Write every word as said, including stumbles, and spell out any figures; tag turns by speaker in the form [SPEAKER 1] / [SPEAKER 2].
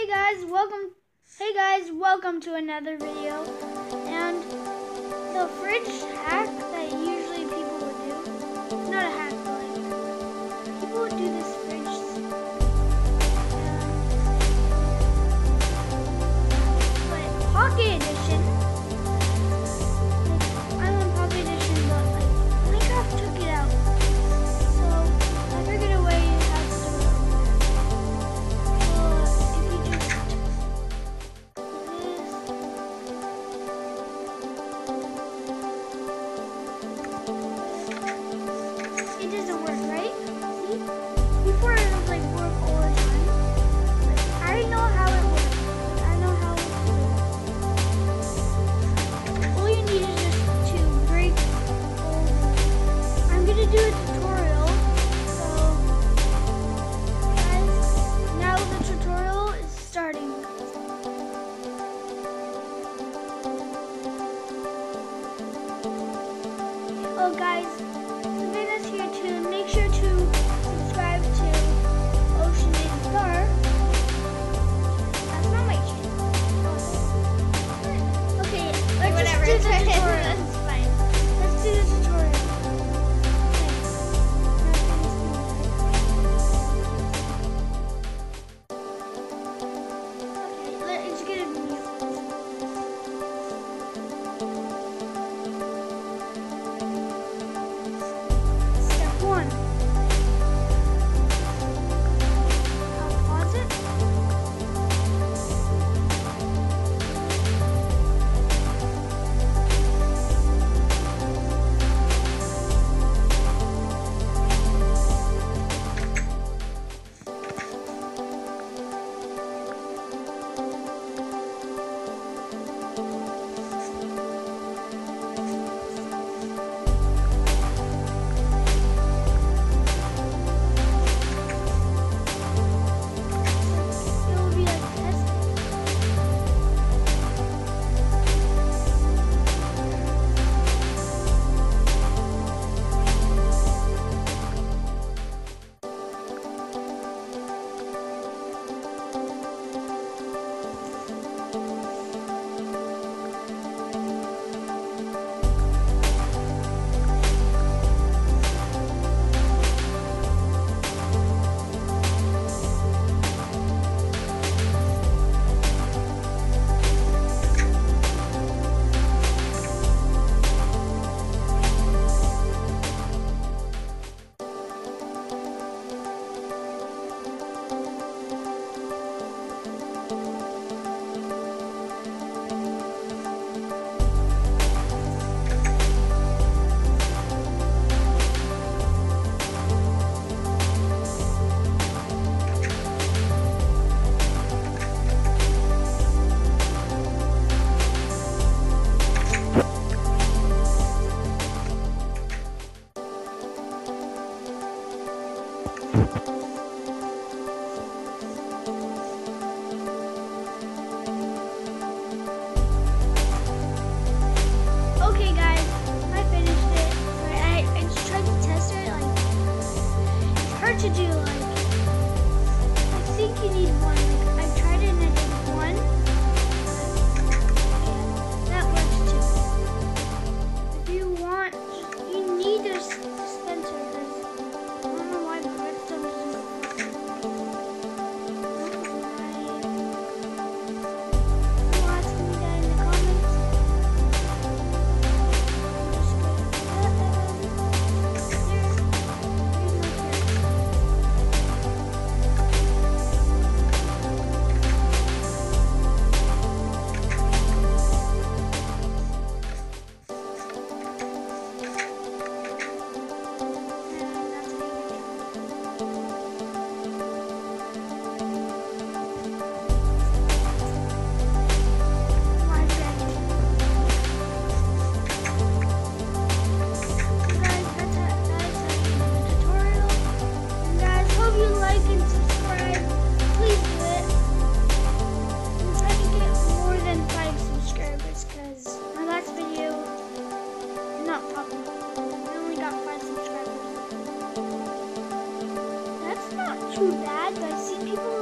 [SPEAKER 1] Hey guys, welcome. Hey guys, welcome to another video. And the fridge hack that usually people would do, it's not a hack, but like people would do this fridge. Um, but Pocket Edition, like, I'm on Pocket Edition, but like Minecraft took it out, so I figured a way how to do it. It doesn't work, right? See? Before it would like work all the time. But I know how it works. Like, I know how to do it. All you need is just to break all the... I'm gonna do a tutorial. So guys, now the tutorial is starting. Oh guys, Savannah's here too. Make sure to subscribe to Ocean and Star. That's not my channel. Okay, let's
[SPEAKER 2] Whatever,
[SPEAKER 1] just do the
[SPEAKER 2] it's
[SPEAKER 1] tutorial.
[SPEAKER 2] That's fine.
[SPEAKER 1] Let's do the tutorial. Okay, let's get a mute. Step one. I'll pause it. It will be like test. Okay guys, I finished it. Sorry, I, I just tried to test it. Like, it's hard to do. Like, I think you need one. Like, I tried it and I did one. Yeah, that works too. If you want, you need a s- dispenser. Because I don't know why the redstone doesn't go far. I don't know why. People ask me that in the comments. too bad, but I see people